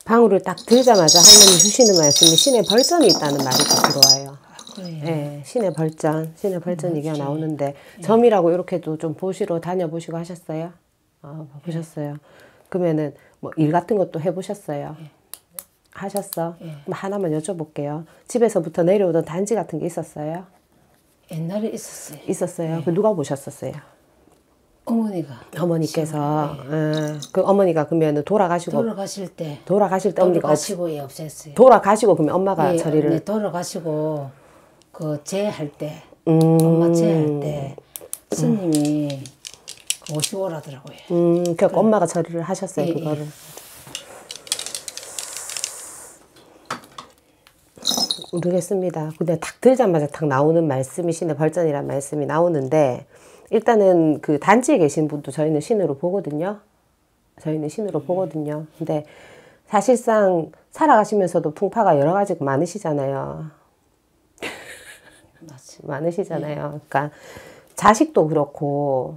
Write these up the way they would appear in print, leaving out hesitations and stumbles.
방울을 딱 들자마자 할머니 주시는 말씀이 신의 벌전이 있다는 말이 딱 들어와요. 네, 신의 벌전 얘기가 나오는데 점이라고 이렇게도 좀 보시러 다녀보시고 하셨어요? 보셨어요. 그러면은 뭐 일 같은 것도 해보셨어요? 하셨어? 그럼 하나만 여쭤볼게요. 집에서부터 내려오던 단지 같은 게 있었어요? 옛날에 있었어요. 있었어요? 그 누가 보셨었어요? 어머니께서. 그 어머니가 그러면 돌아가실 때 어머니가 돌아가시고 없앴어요. 돌아가시고 그러면 엄마가 처리를. 네, 돌아가시고 그 제할 때 엄마 제할 때 스님이 오시오라더라고요. 그러니까 엄마가 처리를 하셨어요. 그거를. 모르겠습니다. 근데 딱 들자마자 딱 나오는 말씀이 신의 벌전이라는 말씀이 나오는데 일단은 그 단지에 계신 분도 저희는 신으로 보거든요. 근데 사실상 살아가시면서도 풍파가 여러 가지가 많으시잖아요. 많으시잖아요. 그러니까 자식도 그렇고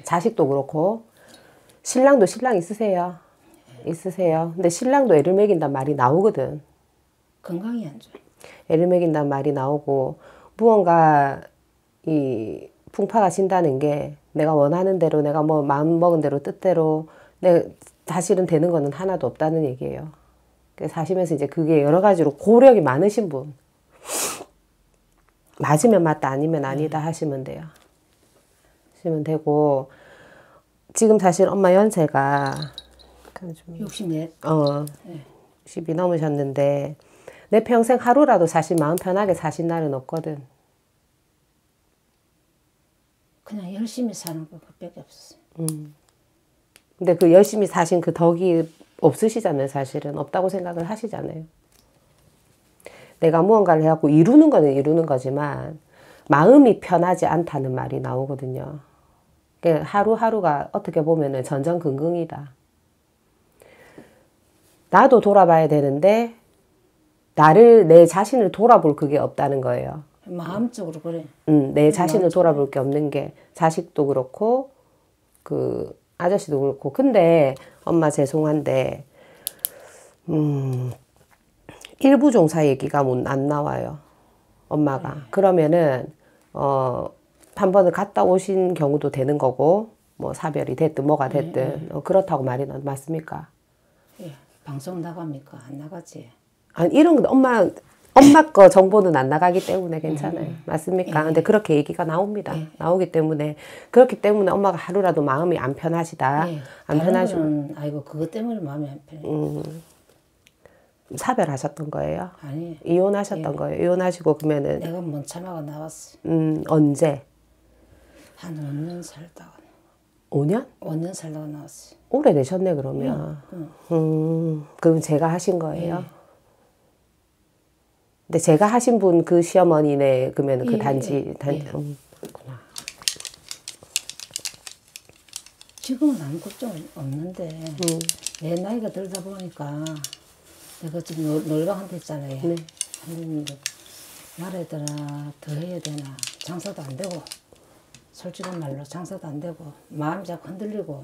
신랑도 신랑 있으세요. 근데 신랑도 애를 먹인단 말이 나오거든. 건강이 안 좋아. 애를 먹인단 말이 나오고 무언가 이 풍파가 진다는 게 내가 원하는 대로 내가 뭐 마음 먹은 대로 뜻대로 사실은 되는 거는 하나도 없다는 얘기예요. 사시면서 이제 그게 여러 가지로 고력이 많으신 분 맞으면 맞다 아니면 아니다 하시면 돼요. 하시면 되고 지금 사실 엄마 연세가 64. 60이 넘으셨는데 내 평생 하루라도 사실 마음 편하게 사신 날은 없거든. 그냥 열심히 사는 것밖에 없었어요. 근데 그 열심히 사신 그 덕이 없으시잖아요. 사실은 없다고 생각을 하시잖아요. 내가 무언가를 해갖고 이루는 거는 이루는 거지만 마음이 편하지 않다는 말이 나오거든요. 하루하루가 어떻게 보면은 전전긍긍이다. 나도 돌아봐야 되는데 내 자신을 돌아볼 그게 없다는 거예요. 마음적으로 그래. 내 자신을 돌아볼 게 없는 게 자식도 그렇고 그 아저씨도 그렇고. 근데 엄마 죄송한데 일부 종사 얘기가 안 나와요. 엄마가. 그러면은 한 번을 갔다 오신 경우도 되는 거고 뭐 사별이 됐든 뭐가 됐든 그렇다고 말이 맞습니까? 예. 방송 나갑니까? 안 나가지. 아니 이런 거 엄마 거 정보는 안 나가기 때문에 괜찮아요. 맞습니까? 근데 그렇게 얘기가 나옵니다. 나오기 때문에 그렇기 때문에 엄마가 하루라도 마음이 안 편하시다. 안 편하시고. 아이고 그것 때문에 마음이 안 편해. 사별하셨던 거예요? 아니. 이혼하셨던 거예요? 이혼하시고 그러면은 내가 못 참아가 나왔어. 언제? 한 5년 살다가. 5년? 5년 살다가 나왔어. 오래되셨네 그러면. 그럼 제가 하신 거예요? 근데 제가 하신 분 그 시어머니네 그러면 그 단지. 그렇구나. 지금은 아무 걱정 없는데 내 나이가 들다 보니까 내가 지금 놀방한테 있잖아요. 한데 말해더라 더 해야 되나 장사도 안 되고 솔직한 말로 장사도 안 되고 마음이 자꾸 흔들리고.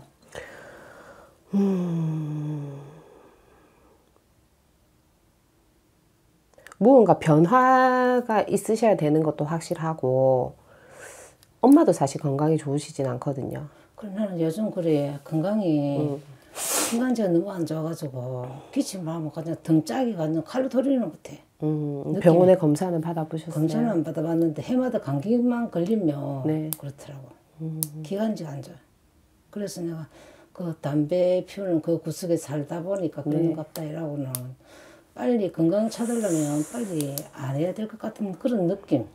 무언가 변화가 있으셔야 되는 것도 확실하고 엄마도 사실 건강이 좋으시진 않거든요. 그래 나는 요즘 그래 건강이 신간지가 너무 안 좋아가지고 기침을 하면 그냥 등짝이 그냥 칼로 돌리는 것 같아. 병원에 검사는 받아보셨어요? 검사는 안 받아봤는데 해마다 감기만 걸리면 그렇더라고. 기관지가 안 좋아. 그래서 내가 그 담배 피우는 그 구석에 살다 보니까 그런갑다 이라고는 빨리 건강 찾으려면 빨리 안 해야 될 것 같은 그런 느낌.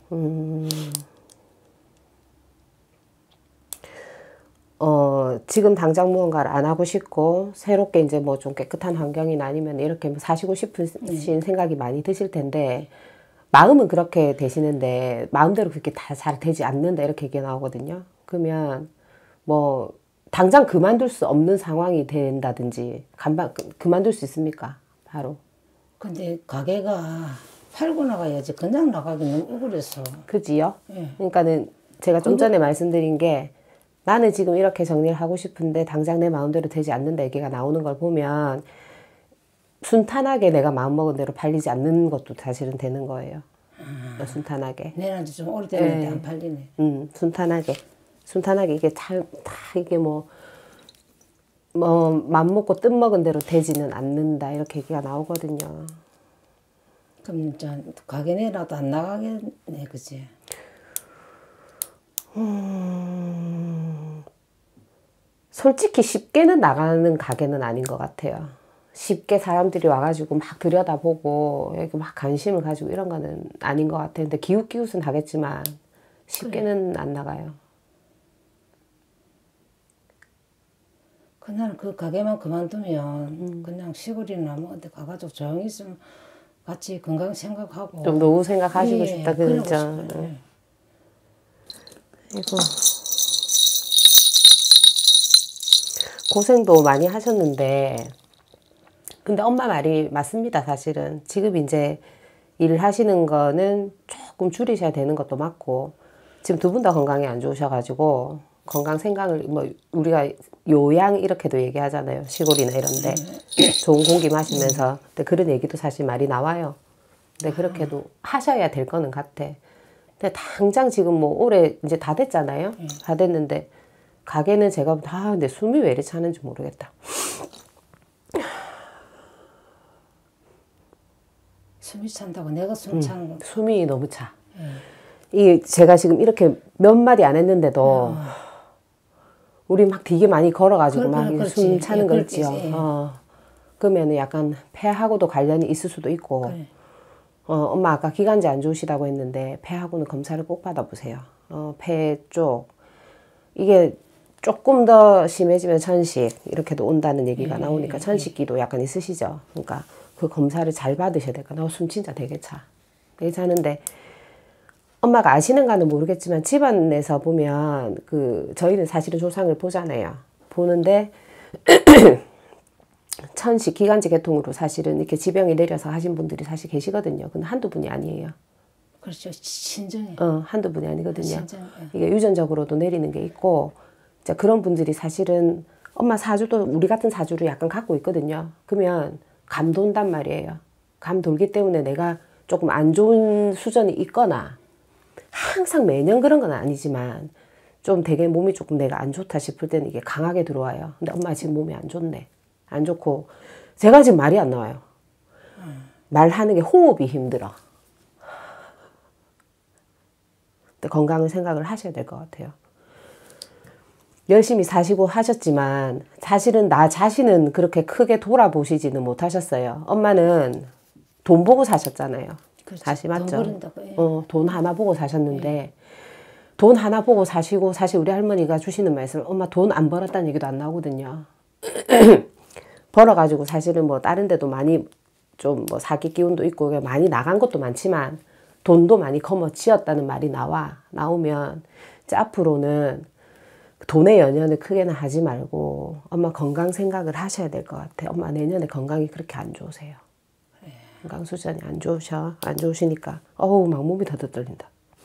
지금 당장 무언가를 안 하고 싶고 새롭게 이제 뭐 좀 깨끗한 환경이나 아니면 이렇게 뭐 사시고 싶으신 생각이 많이 드실 텐데 마음은 그렇게 되시는데 마음대로 그렇게 다 잘 되지 않는다 이렇게 얘기가 나오거든요. 그러면 뭐 당장 그만둘 수 없는 상황이 된다든지 그만둘 수 있습니까? 바로. 근데 가게가 팔고 나가야지 그냥 나가기 너무 억울해서. 그지요? 그러니까는 제가 좀 전에 말씀드린 게 나는 지금 이렇게 정리를 하고 싶은데 당장 내 마음대로 되지 않는다 얘기가 나오는 걸 보면 순탄하게 내가 마음먹은 대로 팔리지 않는 것도 사실은 되는 거예요. 순탄하게. 내는 좀 오래됐는데 안 팔리네. 순탄하게 이게 다 이게 뭐 맘먹고 뜻먹은 대로 되지는 않는다 이렇게 얘기가 나오거든요. 그럼 가게 내라도 안 나가겠네, 그치? 솔직히 쉽게는 나가는 가게는 아닌 것 같아요. 쉽게 사람들이 와가지고 막 들여다보고 이렇게 막 관심을 가지고 이런 거는 아닌 것 같아요. 근데 기웃기웃은 하겠지만 쉽게는 안 나가요. 그날 그 가게만 그만두면 그냥 시골이나 뭐 어디 가가지고 조용히 있으면 같이 건강 생각하고 좀 노후 생각하시고 싶다 그러죠. 이거 고생도 많이 하셨는데 근데 엄마 말이 맞습니다. 사실은 지금 이제 일을 하시는 거는 조금 줄이셔야 되는 것도 맞고 지금 두 분 다 건강이 안 좋으셔가지고 건강 생각을 뭐 우리가 요양 이렇게도 얘기하잖아요. 시골이나 이런데 좋은 공기 마시면서 근데 그런 얘기도 사실 말이 나와요. 근데 그렇게도 하셔야 될 거는 같아. 근데 당장 지금 뭐 올해 이제 다 됐잖아요. 다 됐는데 가게는 제가 근데 숨이 왜 이렇게 차는지 모르겠다. 숨이 찬다고 내가 숨 차는 거. 숨이 너무 차. 이 제가 지금 이렇게 몇 마디 안 했는데도 우리 막 되게 많이 걸어가지고 막 숨 차는 거 있지요. 그러면은 약간 폐하고도 관련이 있을 수도 있고. 그래. 엄마 아까 기관지 안 좋으시다고 했는데 폐하고는 검사를 꼭 받아보세요. 폐 쪽 이게 조금 더 심해지면 천식 이렇게도 온다는 얘기가 나오니까 천식기도 약간 있으시죠. 그러니까 그 검사를 잘 받으셔야 될까. 나 숨 진짜 되게 차. 되게 차는데 엄마가 아시는가는 모르겠지만 집안에서 보면 저희는 사실은 조상을 보잖아요. 보는데 천식 기관지 계통으로 사실은 이렇게 지병이 내려서 하신 분들이 사실 계시거든요. 근데 한두 분이 아니에요. 그렇죠. 신정해. 한두 분이 아니거든요. 신정해. 이게 유전적으로도 내리는 게 있고 이제 그런 분들이 사실은 엄마 사주도 우리 같은 사주를 약간 갖고 있거든요. 그러면 감 돈단 말이에요. 감 돌기 때문에 내가 조금 안 좋은 수전이 있거나 항상 매년 그런 건 아니지만 좀 되게 몸이 조금 내가 안 좋다 싶을 때는 이게 강하게 들어와요. 근데 엄마 지금 몸이 안 좋네. 안 좋고 제가 지금 말이 안 나와요. 말하는 게 호흡이 힘들어. 근데 건강을 생각을 하셔야 될 것 같아요. 열심히 사시고 하셨지만 사실은 나 자신은 그렇게 크게 돌아보시지는 못하셨어요. 엄마는 돈 보고 사셨잖아요. 그렇죠. 다시 맞죠? 돈, 돈 하나 보고 사셨는데 돈 하나 보고 사시고 사실 우리 할머니가 주시는 말씀 엄마 돈 안 벌었다는 얘기도 안 나오거든요. 벌어가지고 사실은 뭐 다른 데도 많이 좀 뭐 사기 기운도 있고 많이 나간 것도 많지만 돈도 많이 거머쥐었다는 말이 나오면 이제 앞으로는 돈의 연연을 크게는 하지 말고 엄마 건강 생각을 하셔야 될 것 같아. 엄마 내년에 건강이 그렇게 안 좋으세요. 그래. 건강 수준이 안 좋으시니까 어우 막 몸이 더 떨린다.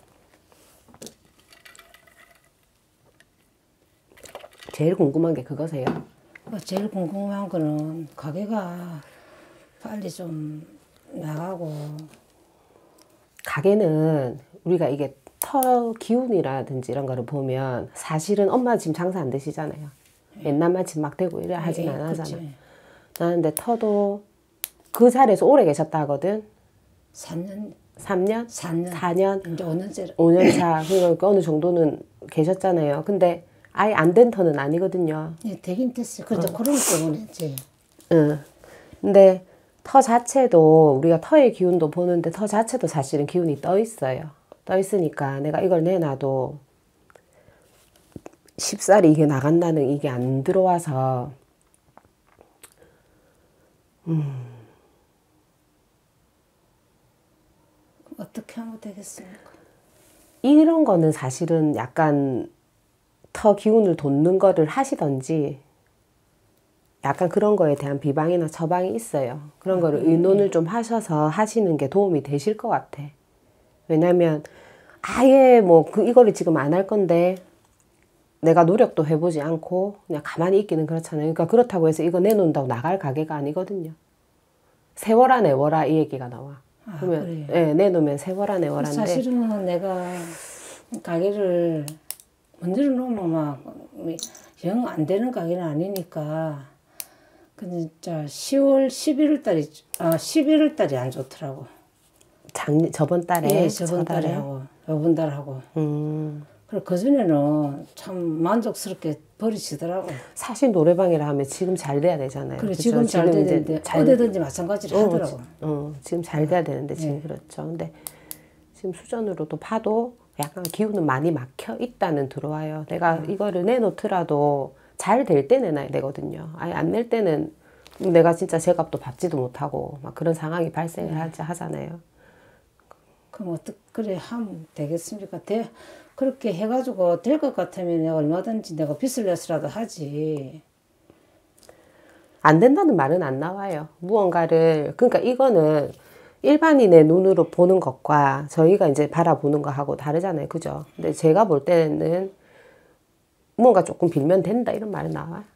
제일 궁금한 게 그거세요? 제일 궁금한 거는 가게가 빨리 좀 나가고 가게는 우리가 이게 터 기운이라든지 이런 거를 보면 사실은 엄마 지금 장사 안 되시잖아요. 옛날만 지금 막 되고 이래 하진 안 하잖아. 나는 내 터도 그 자리에서 오래 계셨다 하거든. 3년? 3년? 4년? 이제 5년째. 5년 차. 그러니까 어느 정도는 계셨잖아요. 근데 아예 안 된 터는 아니거든요. 네, 되긴 됐어요. 그렇죠. 코로나 때문에 했지. 응. 근데 터 자체도 우리가 터의 기운도 보는데 터 자체도 사실은 기운이 떠 있어요. 떠 있으니까 내가 이걸 내놔도 쉽사리 이게 나간다는 이게 안 들어와서 어떻게 하면 되겠습니까? 이런 거는 사실은 약간 터 기운을 돋는 거를 하시던지 약간 그런 거에 대한 비방이나 처방이 있어요. 그런 거를 의논을 좀 하셔서 하시는 게 도움이 되실 것 같아. 왜냐면 아예 뭐 이거를 지금 안 할 건데 내가 노력도 해보지 않고 그냥 가만히 있기는 그렇잖아요. 그러니까 그렇다고 해서 이거 내놓는다고 나갈 가게가 아니거든요. 세워라 내워라 이 얘기가 나와. 아, 그러면 예, 내놓으면 세워라 내워라인데 사실은 내가 가게를 문제를 놓으면 막 영 안 되는 가게는 아니니까 근데 진짜 10월 11월 달이 11월 달이 안 좋더라고. 저번 달에 예, 저번 달에 하고 요번 달 하고. 그리고 그 전에는 참 만족스럽게 버리시더라고. 사실 노래방이라 하면 지금 잘 돼야 되잖아요. 그래 그렇죠? 지금 잘 돼야 되는데 어디든지 마찬가지로 하더라고. 지금 잘 돼야 되는데 지금 그렇죠. 근데 지금 수전으로도 파도 약간 기운은 많이 막혀 있다는 들어와요. 내가 이거를 내놓더라도 잘 될 때 내놔야 되거든요. 아예 안 낼 때는 내가 진짜 제값도 받지도 못하고 막 그런 상황이 발생을 하잖아요. 그럼 어떻게 그래 하면 되겠습니까? 그렇게 해가지고 될 것 같으면 얼마든지 내가 빚을 내서라도 하지. 안 된다는 말은 안 나와요. 무언가를 그러니까 이거는 일반인의 눈으로 보는 것과 저희가 이제 바라보는 거하고 다르잖아요. 그죠? 근데 제가 볼 때는 무언가 조금 빌면 된다 이런 말은 나와요.